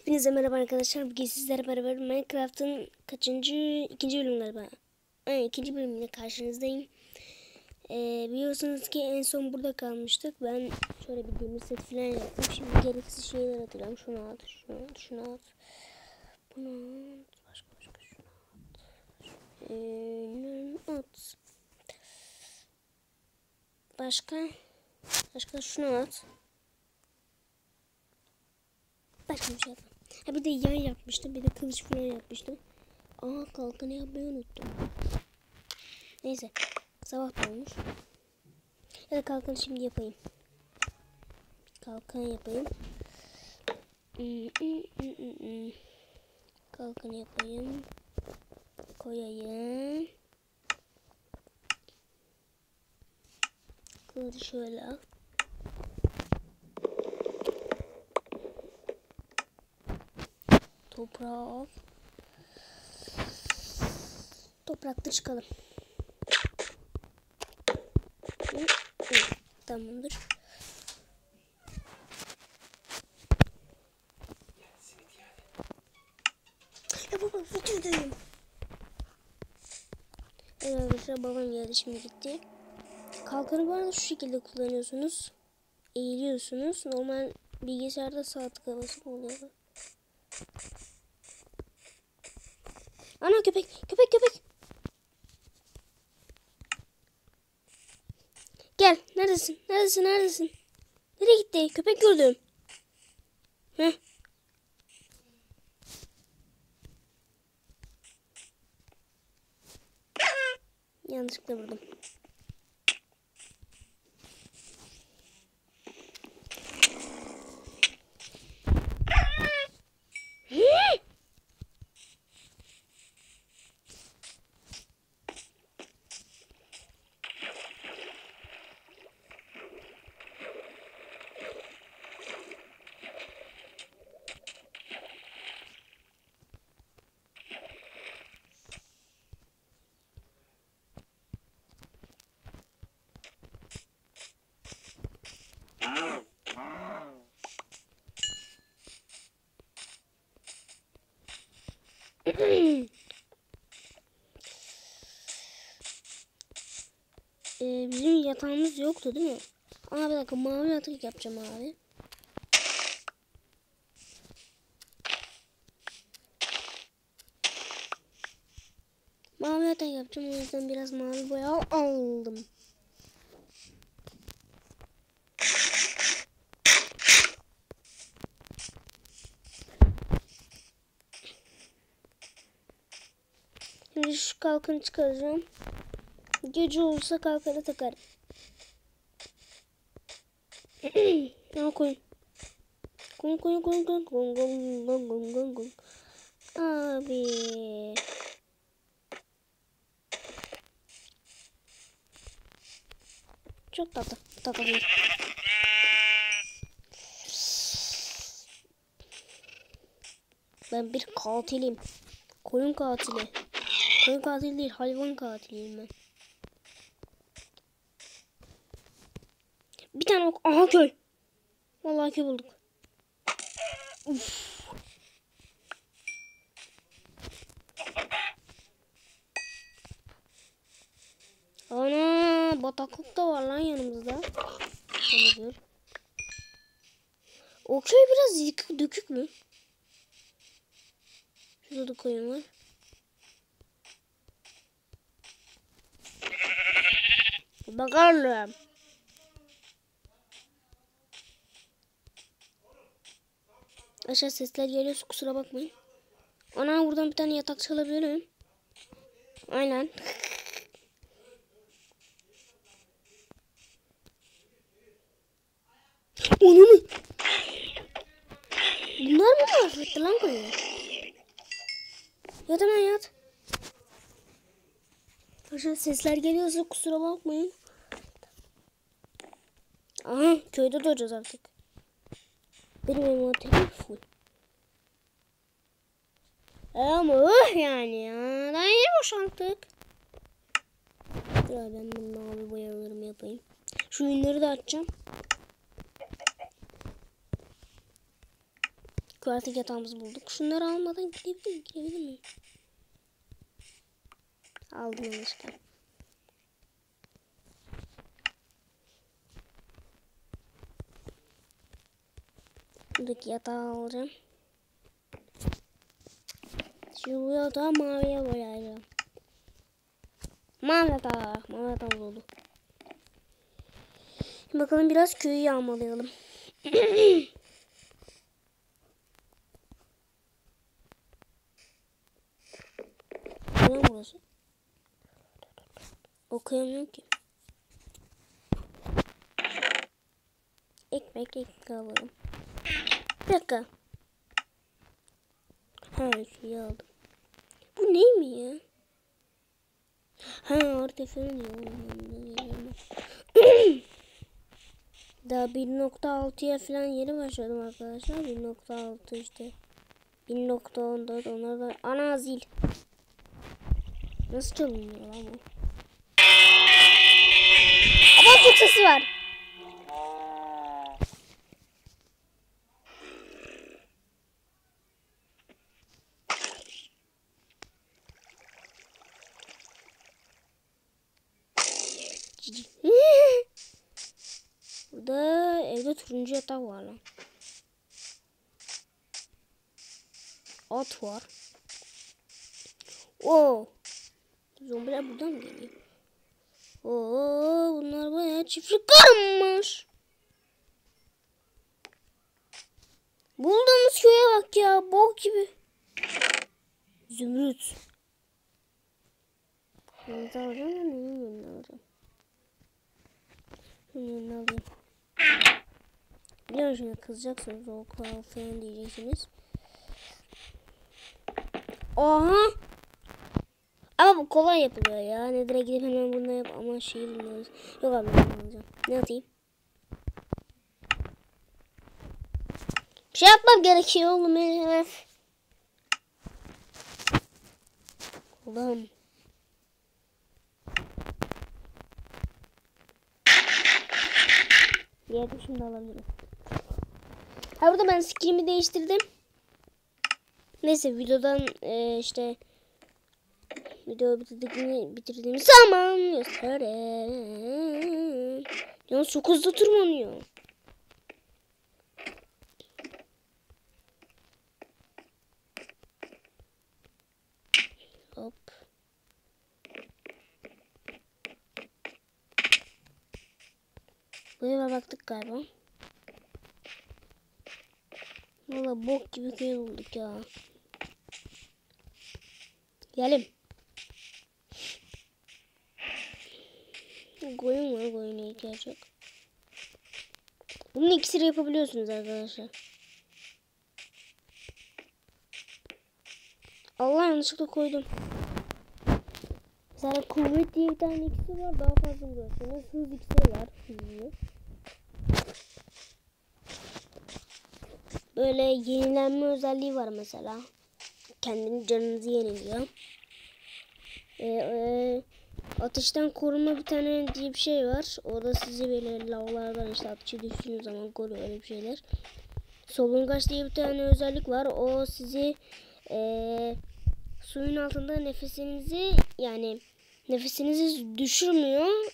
Hepinize merhaba arkadaşlar. Bugün sizlerle beraber Minecraft'ın ikinci bölüm galiba. İkinci bölümüyle karşınızdayım. Biliyorsunuz ki en son burada kalmıştık. Ben şöyle bir demir set falan yaptım. Şimdi gereksiz şeyler atıyorum. Şunu at, şunu at, şunu at. Bunu at. Başka şunu at. Başka şunu at. Başka bir şey yapmam. Ha bir de yay yapmıştım. Bir de kılıç falan yapmıştım. Kalkanı yapmayı unuttum. Neyse. Sabah da olmuş. Ya da kalkanı şimdi yapayım. Kalkan yapayım. Kalkanı yapayım. Koyayım. Kılıcı şöyle al. Toprağı al. Toprakta çıkalım. Tamamdır. Ya baba videodayım. Evet arkadaşlar babam geldi şimdi gitti. Kalkanı bu arada şu şekilde kullanıyorsunuz. Eğiliyorsunuz. Normal bilgisayarda sağ tıka basıp oluyor. Ana köpek. Gel. Neredesin? Nereye gitti? Köpek gördüm. Heh. Yanlışlıkla vurdum. Bizim yatağımız yoktu değil mi? Bir dakika mavi yatak yapacağım abi. Mavi yatak yapacağım, o yüzden biraz mavi boya aldım. Şimdi şu kalkanı çıkaracağım. Gece olursa kalkanı takarım. Koyun. Koyun. Abi. Çok tatlı. Tatlı değil. Ben bir katilim. Koyun katili. Koyun katili değil, hayvan katiliyim ben. Bir tane ok. Aha köy. Vallahi köy bulduk. Uf. Ana bataklık da var lan yanımızda. Sanırım. O köy biraz yıkık dökük mü? Şurada da koyun var. Bakalım. Aşağı sesler geliyorsa kusura bakmayın. Ana buradan bir tane yatak çalabilirim. Aynen. Onu mu? Bunlar mı mahvetti lan koyu? Yat hemen yat. Aşağı sesler geliyorsa kusura bakmayın. Aha köyde doğacağız artık. Benim envanterim full. Ama yani ya. Daha yeni boşalttık. Dur abi ben bunun mavi boyalarımı yapayım. Şu ünleri de açacağım. Şükür artık yatağımızı bulduk. Şunları almadan girebilir miyim? Aldım yanlışlıkla. Buradaki yatağı alacağım. Şu yatağı maviye boyayacağım. Mavi yatağımız oldu. Şimdi bakalım biraz köyü yağmalayalım. Ne burası? Okuyamıyorum ki. Ekmek alalım. Bir dakika. Ha, şeyi aldım. Bu ne mi ya? Ha, orta falan diyor. Daha 1.6'ya falan yeni başladım arkadaşlar. 1.6 işte. 1.14 onlar da ana zil. Nasıl çalınıyor lan bu? Ama çok sesi var. Burada evde turuncu yatak var lan. At var. Oo. Zombiler buradan mı geliyor? Oo, bunlar bayağı çiftlik karınmış. Bulduğumuz köye bak ya, bok gibi. Zümrüt. Bunu alacağım ya, neyin alacağım? Bunu alayım. Biliyorum şimdi kızacaksınız, o kadar falan diyeceksiniz. Aha. Ama bu kolay yapılıyor ya. Nedir'e gidip hemen bunu yap ama şeyi bilmiyoruz. Yok abi, ben alacağım. Ne atayım? Bir şey yapmam gerekiyor oğlum. Allah'ım. Diğerini şimdi alabilirim. Ha, burada ben skinimi değiştirdim. Neyse videodan işte video bitirdiğim zaman göstereyim. Yalnız çok hızlı tırmanıyor. Hop. Bu eve baktık galiba. Valla bok gibi köy olduk ya. Gelim. Koyun var, koyuna ihtiyaç yok. Bunun ikisini yapabiliyorsunuz arkadaşlar. Allah, yanlışlıkla koydum. Mesela kuvvet diye bir tane ikisi var, daha fazla vuruyorsunuz. Hız ikisi var. Böyle yenilenme özelliği var mesela. Kendini canınızı yeniliyor. Ateşten koruma bir tane diye bir şey var. O da sizi böyle lavlardan işte ateşe düştüğünüz zaman koruyor, öyle bir şeyler. Solungaç diye bir tane özellik var. O sizi suyun altında nefesinizi düşürmüyor.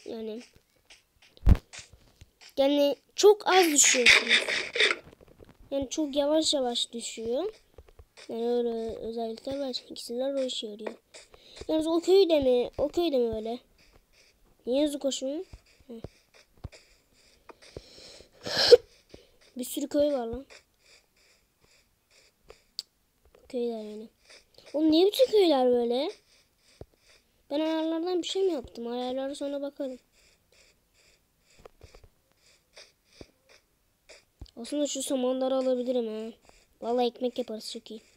Yani çok az düşüyorsunuz. Yani çok yavaş yavaş düşüyor. Yani öyle özellikler var. İkisiler o işe yarıyor. Yalnız o köyde mi? O köyde mi öyle? Niye hızlı koşmuyor? Bir sürü köy var lan. Köyler yani. Oğlum niye bütün köyler böyle? Ben ayarlardan bir şey mi yaptım? Ayarlara sonra bakarım. Aslında şu samanları alabilirim ha. Vallahi ekmek yaparız, çok iyi.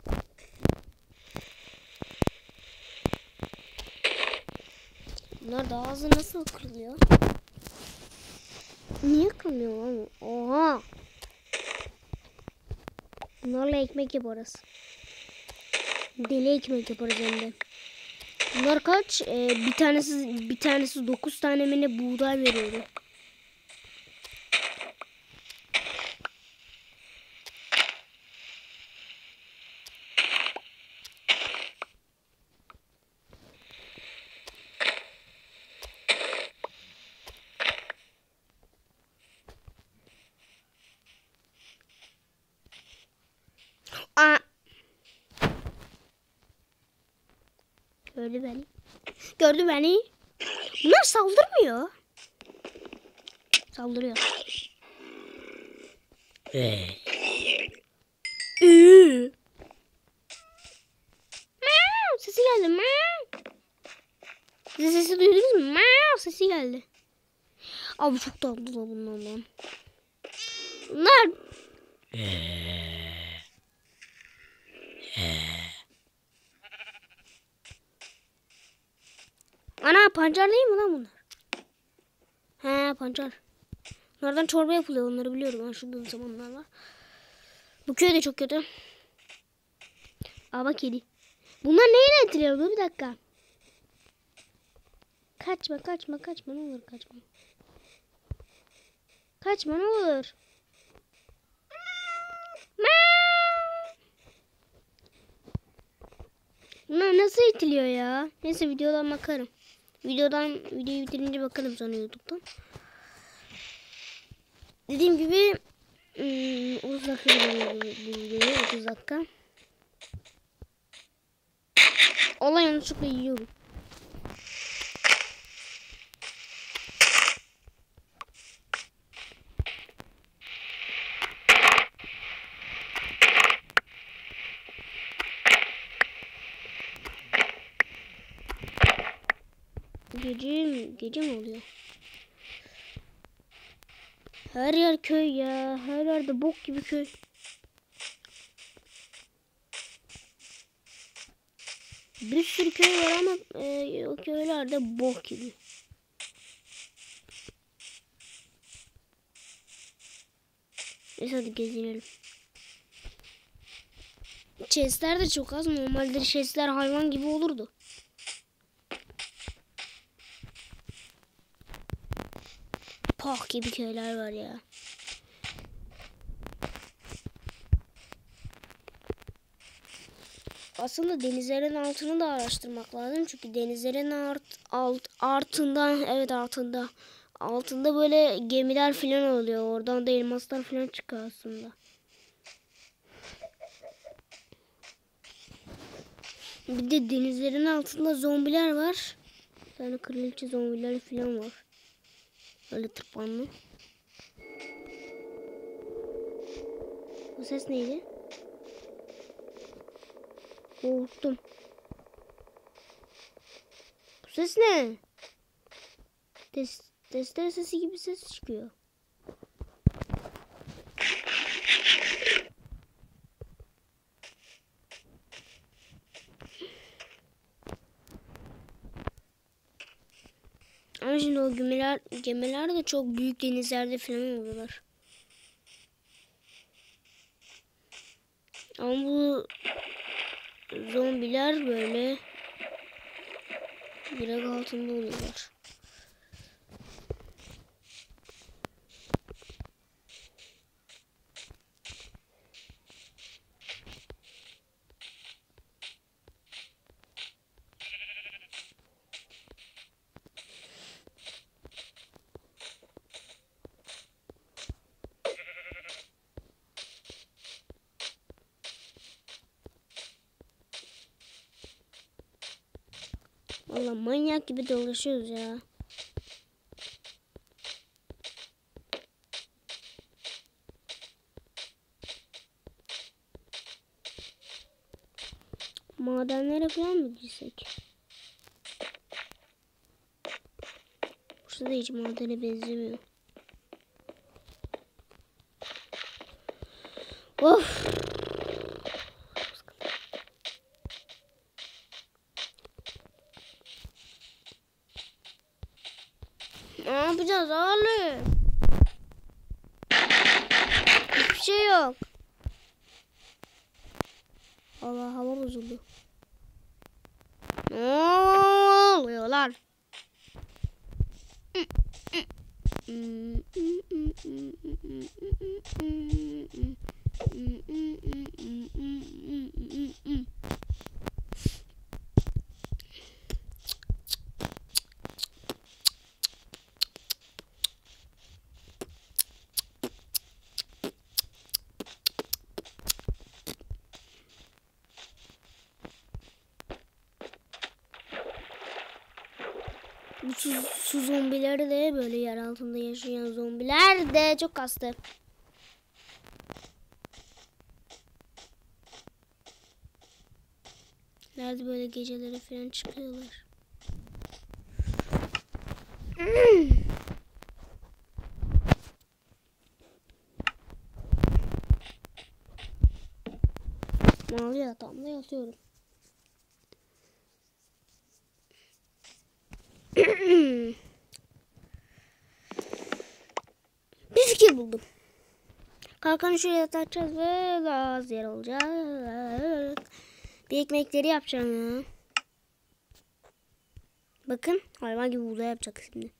Bunlar daha hızlı nasıl kırılıyor? Niye kırılıyor lan? Oha! Bunlarla ekmek yaparız. Deli ekmek yaparız hem de. Bunlar kaç? Bir tanesi 9 tane mi ne buğday veriyordu. Gördü beni. Gördü beni. Bunlar saldırmıyor. Saldırıyor. Sesi geldi. Siz sesi duydunuz mu? Sesi geldi. Abi çok tatlı bunlar. Bunlar. Ana pancar değil mi lan bunlar? He pancar. Bunlardan çorba yapılıyor, onları biliyorum. Ben şurada zamanlar var. Bu köy de çok kötü. Aa bak kedi. Bunlar neyle itiliyor? Bir dakika. Kaçma ne olur kaçma. Kaçma ne olur. Bunlar nasıl itiliyor ya? Neyse videodan bakarım. Videoyu bitirince bakalım sonra YouTube'dan. Dediğim gibi 30 dakika videoyu 30 dakika. Olay yanlışlıkla yiyorum. Gece mi oluyor? Her yer köy ya. Her yerde bok gibi köy. Bir sürü köy var ama o köylerde bok gibi. Neyse hadi gezinelim. Chestler de çok az. Normalde chestler hayvan gibi olurdu. Pah gibi köyler var ya. Aslında denizlerin altını da araştırmak lazım. Çünkü denizlerin altında böyle gemiler falan oluyor. Oradan da elmaslar falan çıkıyor aslında. Bir de denizlerin altında zombiler var. Bir tane kraliçe zombiler falan var. Öyle tırpanlı. Bu ses neydi? Korktum. Bu ses ne? Testere sesi gibi ses çıkıyor. Ama şimdi o gemiler de çok büyük denizlerde falan oluyorlar. Ama bu zombiler böyle direkt altında oluyorlar. Vallahi manyak gibi dolaşıyoruz ya. Madenlere falan mı girsek? Burası da hiç madene benzemiyor. Of. Ne yapacağız oğlum? Hiçbir şey yok. Allah hava bozuldu. Ne oluyor lan? Bu su zombileri de böyle yer altında yaşayan zombiler de çok kastı. Nerede böyle geceleri falan çıkıyorlar. Mavi yatağımda yatıyorum. Bir fikir buldum. Kalkanı şuraya takacağız ve daha az yer olacak. Bir ekmekleri yapacağım ya. Bakın hayvan gibi buğday yapacak şimdi.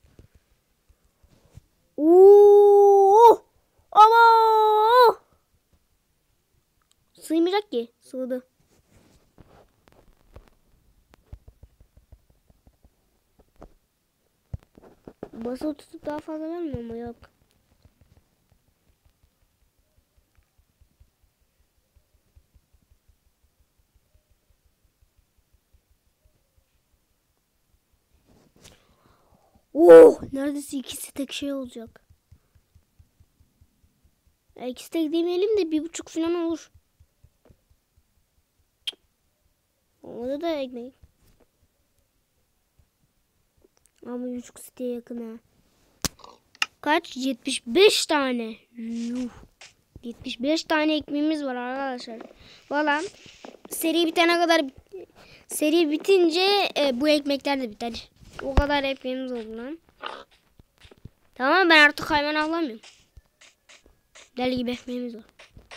Oo! Ama! Sığmayacak ki. Sığdı. Basılı tutup daha fazla vermiyor ama yok. Oh! Neredeyse ikisi tek şey olacak. İkisi tek demeyelim de 1,5 falan olur. Orada da ekmek. Ama 1,5 siteye yakın ha. Kaç? 75 tane. Yuh. 75 tane ekmeğimiz var arkadaşlar. Valla seri bitene kadar, seri bitince bu ekmekler de biter. O kadar ekmeğimiz oldu lan. Tamam, ben artık hayvan avlamıyorum. Deli gibi ekmeğimiz var.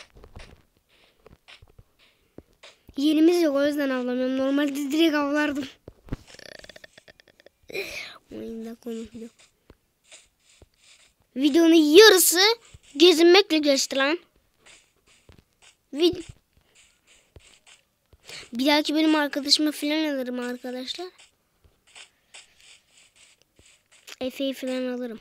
Yerimiz yok, o yüzden avlamıyorum. Normalde direkt avlardım. Oyunda konuşuyor. Videonun yarısı gezinmekle geçti lan. Bir dahaki benim arkadaşıma filan alırım arkadaşlar. Efe'yi filan alırım.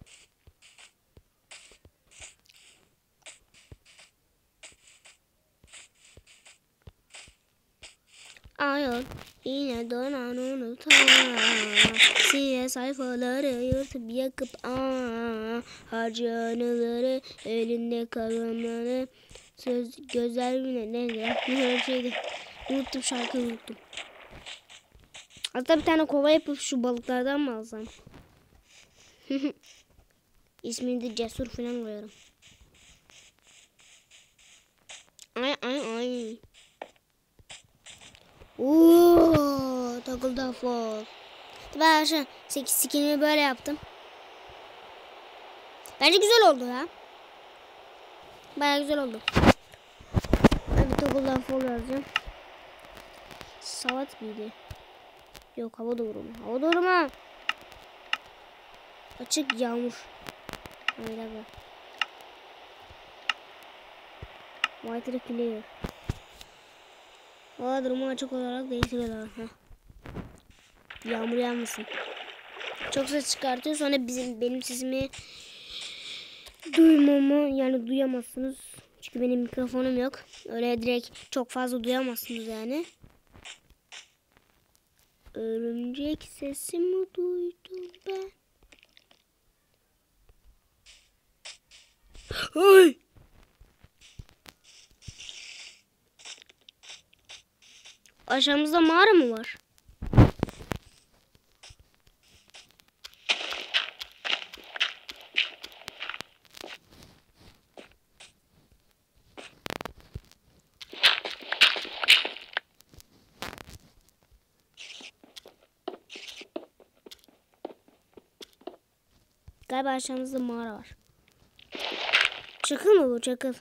Ayol yine dönen unutamam. Siye sayfaları yırtıp yakıp harcı anıları elinde kalanları söz gözlerine ne bir şeydi. Unuttum, şarkıyı unuttum. Hatta bir tane kova yapıp şu balıklardan mı alsam? İsmini de Cesur falan koyarım. Ay. Ooo, takıldı afol. Ben şu skinimi böyle yaptım. Bence güzel oldu ya. Baya güzel oldu. Hadi takıldı afol yazacağım. Salat mıydı? Yok, hava doğru mu? Hava doğru mu? Açık yağmur. Hayır abi. White clear. Hava durumu açık olarak değiştiriyorlar. Yağmur yağmasın. Çok ses çıkartıyor, sonra benim sesimi yani duyamazsınız. Çünkü benim mikrofonum yok. Öyle direkt çok fazla duyamazsınız yani. Örümcek sesimi duydum ben. Ay! Aşağımızda mağara mı var? Galiba aşağımızda mağara var. Çakıl mı bu? Çakıl.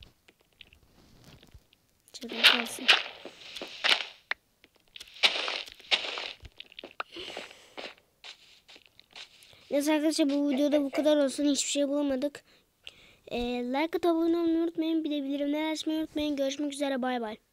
Çakıl kalsın. Neyse arkadaşlar, bu videoda bu kadar olsun. Hiçbir şey bulamadık. Like atıp abone olmayı unutmayın. Bir de bildirimleri açmayı unutmayın. Görüşmek üzere. Bay bay.